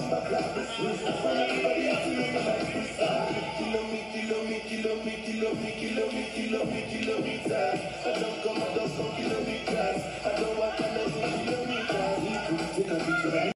Kilometers. I don't come out of some kilometers. I don't walk on the kilometers.